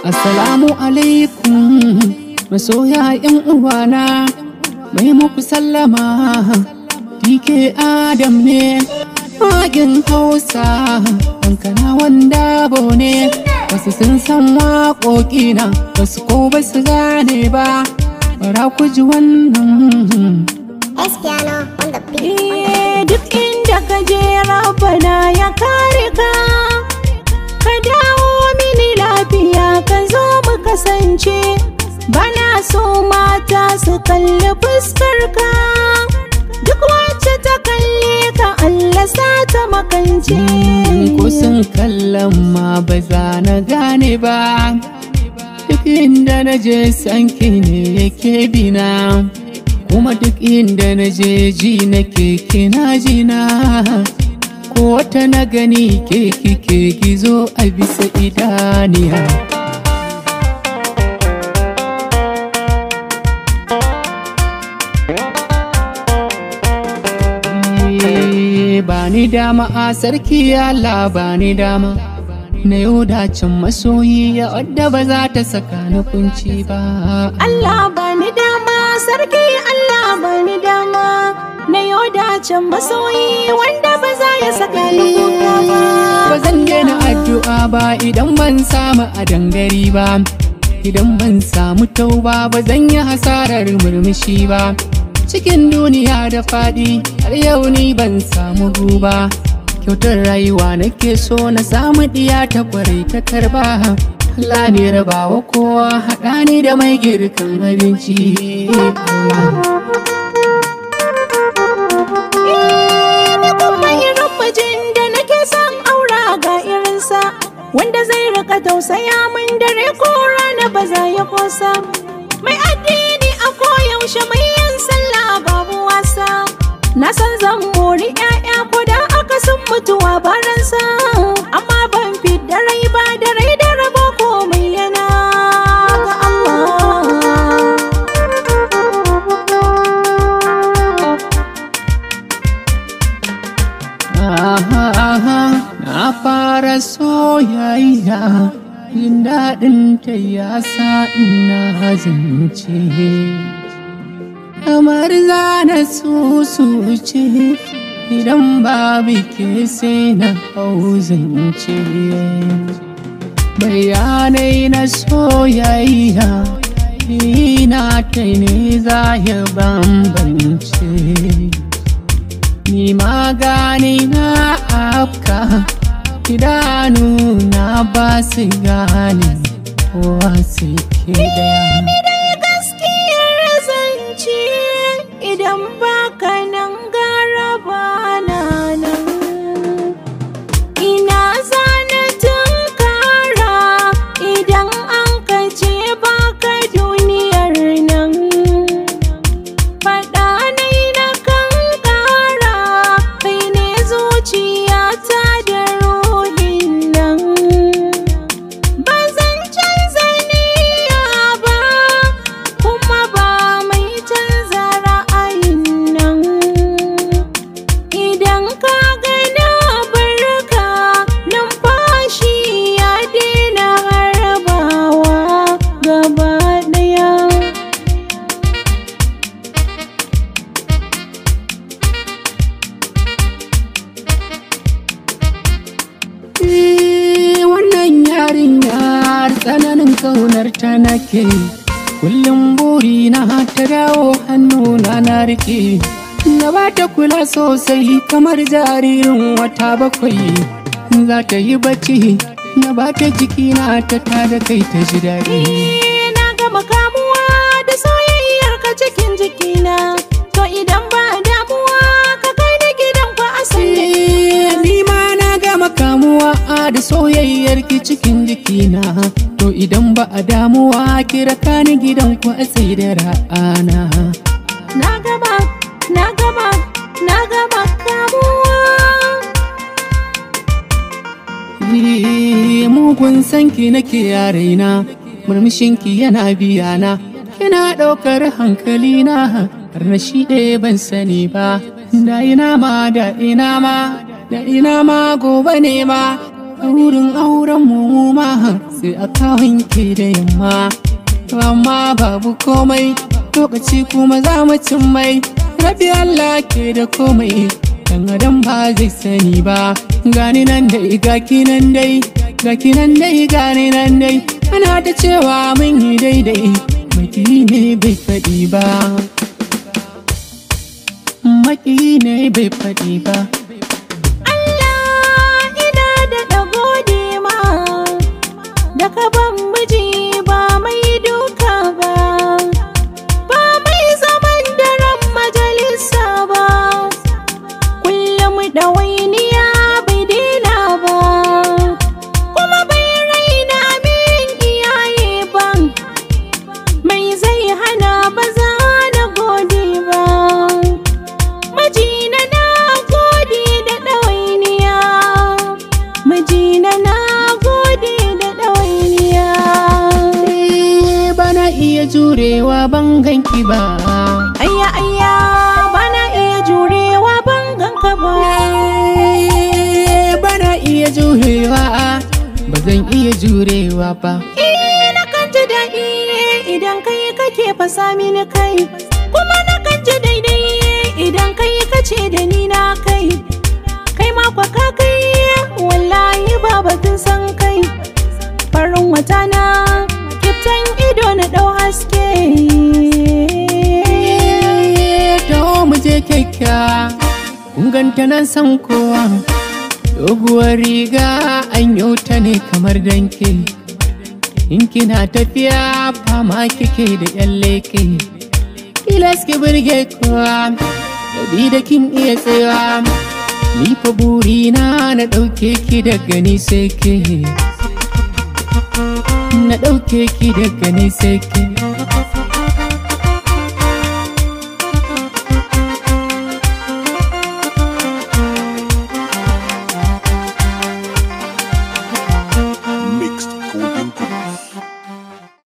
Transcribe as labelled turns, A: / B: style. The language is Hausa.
A: Assalamu alaikum masoya yan uwana, mai muku sallama. DK Adam ne magin Hausa, hankana wanda bone. Wasu sun san waƙoƙina, wasu ko ba su gane ba. Bara ku ji wannan. Duk inda ka je Rabbana ya kare ka, ka dawo mini lafiya ka zo mu kasance. Bana so mata su kalli fuskar ka, duk wacce ta kalle ka Allah sa ta makance. Ko sun kallon ma ba za na gane ba, duk inda na je sanki ne yake bina, kuma duk inda na je ji nake kina jina. Ko wata na gani ke kike gizo a bisa idaniya. Bani dama a sarki Allah, bani dama na yau dacin masoyi ya wadda ba za ta saka ni kunci ba.
B: Allah bani dama sarki, Allah bani dama na yau dacin masoyi wanda ba za ya saka ni kuka ba.
A: Ba zan daina addu'a ba idan ban samu a dangari ba, idan ban samu tauba ba zan yi hasarar murmushi ba. Cikin duniya da faɗi har yau ni ban samu guba, kyautar rayuwa nake so na samu diya ta kwarai ta karba. Allah ne rabawa kowa, haɗa ni da mai girkan abinci.
B: Ni kuma irin mijin da nake son aura ga irinsa, wanda zai rika tausaya min dare ko rana ba za ya kosa. Mai addini a koyaushe, mai yin sallah babu wasa. Na san zan mori 'ya'ya ko da aka sun mutuwa baransa, amma ban fidda rai ba da rai da rabo komai yana ga Allah.
A: Na fara soyayya, jin daɗin ta ya sa ina zance, kamar zana susuce idan babu ke sai na hau zance. Bayanai na soyayya ina ta ne za ya bambance, ni magani na afka idanu na ba su gane kowa suke daya.
B: Idan baka nan gara bana nan, ina zana tunkara idan an kace baka duniyar nan. Faɗa nai na kankara, kai ne zuciyata da ruhin nan. Ba zan canza niyya ba, kuma ba mai canza ra'ayin nan. Idan ka gana barka, numfashi ya daina harbawa gaba ɗaya.
A: Wannan yarinyar tsananin kaunar ta nake, kullum burina ta dawo hannuna na rike. Na ba ta kula sosai kamar jaririn wata bakwai, za ta yi bacci na ba ta jikina ta tada kai ta ji daɗi.
B: Na gama kamuwa da soyayyar ka cikin jikina, to idan ba damuwa ka kai ni gidan ku asali.
A: Ni ma na gama kamuwa da soyayyar ki cikin jikina, to idan ba a damuwa ki raka ni gidan ku a tsaye da ra'ana.
B: Na gama kamuwa.
A: Mugun sanki nake a raina, murmushinki yana biyana, kina ɗaukar hankalina har na shi ɗaya ban sani ba. Da ina ma gobe ne ma
C: wurin auren mu ma sai aka wanke da yamma, amma babu komai lokaci kuma za mu cin mai. Rabi Allah ke da komai, dan adam ba zai sani ba. Gani nan dai gaki nan dai, gaki nan dai gani nan dai, ana ta cewa mun yi daidai, maki ne bai faɗi ba, maki ne bai faɗi ba.
B: Da ka ban miji ba mai duka ba, ba mai zaman daren majalisa ba, kullum ɗawainiya bai daina ba, kuma bai raina min iyaye ba, mai zai hana ba za na gode ba. Mijina na gode da ɗawainiya, mijina na
C: iya jurewa ban ganki ba.
B: Ayya ayya bana iya jurewa ban ganka ba.
C: Bana iya jurewa, ba zan iya jurewa ba.
B: Na kan ji daɗi idan kai kake fasa mini kai, kuma na kan ji daidai idan kai kace da ni na kai. Kai ma kwa ka kai wallahi ba batun san kai. Farin wata na kiftan ido na ɗau haske.
C: Taho mu je kyakkyawa, kun ganta nan san kowa. Doguwar riga an yau ta ne kamar danke, in kina tafiya fama kike da ƴan leke. Tilas ki burge kowa, da kin iya tsayawa. Ni fa burina na ɗauke ki daga ni sai ke, na ɗauke ki daga ni sai ke.